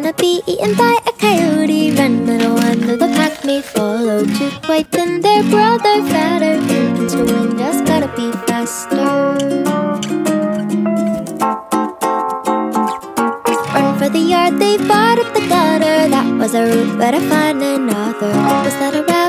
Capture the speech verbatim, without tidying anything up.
wanna be eaten by a coyote. Run, little one, though the pack may follow. Two white and their brother fatter. Infants who win just gotta be faster. Run for the yard, they fought up the gutter. That was a route, better find another. Was that a route?